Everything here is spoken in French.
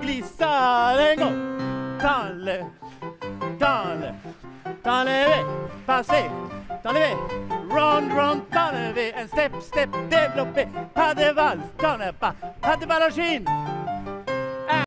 glissade en gång. Dans le V, passé, dans le V, round, dans le V, un step, développé, pas de valse, dans le pas de ballerine.